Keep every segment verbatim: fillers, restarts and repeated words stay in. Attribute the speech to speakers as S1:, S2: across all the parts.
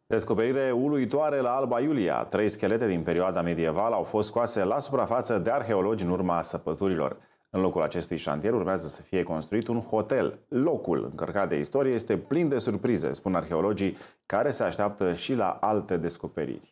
S1: Descoperire uluitoare la Alba Iulia. Trei schelete din perioada medievală au fost scoase la suprafață de arheologi în urma săpăturilor. În locul acestui șantier urmează să fie construit un hotel. Locul, încărcat de istorie, este plin de surprize, spun arheologii, care se așteaptă și la alte descoperiri.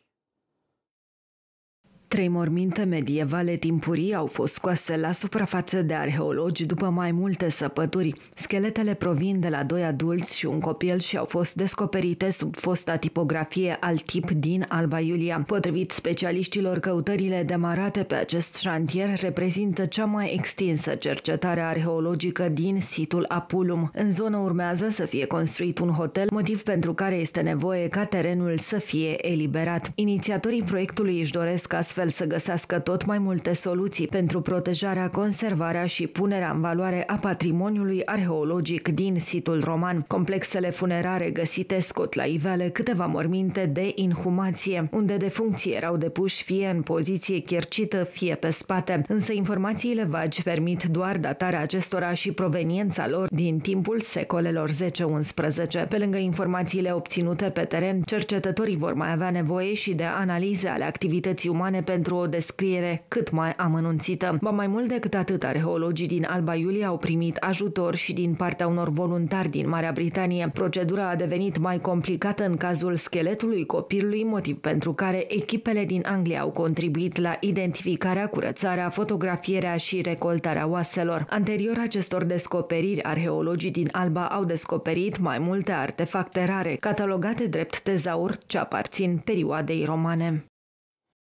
S2: Trei morminte medievale timpurii au fost scoase la suprafață de arheologi după mai multe săpături. Scheletele provin de la doi adulți și un copil și au fost descoperite sub fosta tipografie al tip din Alba Iulia. Potrivit specialiștilor, căutările demarate pe acest șantier reprezintă cea mai extinsă cercetare arheologică din situl Apulum. În zonă urmează să fie construit un hotel, motiv pentru care este nevoie ca terenul să fie eliberat. Inițiatorii proiectului își doresc astfel să găsească tot mai multe soluții pentru protejarea, conservarea și punerea în valoare a patrimoniului arheologic din situl roman. Complexele funerare găsite scot la iveală câteva morminte de inhumație, unde defuncții erau depuși fie în poziție chiercită, fie pe spate, însă informațiile vagi permit doar datarea acestora și proveniența lor din timpul secolelor zece unsprezece. Pe lângă informațiile obținute pe teren, cercetătorii vor mai avea nevoie și de analize ale activității umane pentru o descriere cât mai amănunțită. Ba mai mult decât atât, arheologii din Alba Iulia au primit ajutor și din partea unor voluntari din Marea Britanie. Procedura a devenit mai complicată în cazul scheletului copilului, motiv pentru care echipele din Anglia au contribuit la identificarea, curățarea, fotografierea și recoltarea oaselor. Anterior acestor descoperiri, arheologii din Alba au descoperit mai multe artefacte rare, catalogate drept tezaur ce aparțin perioadei romane.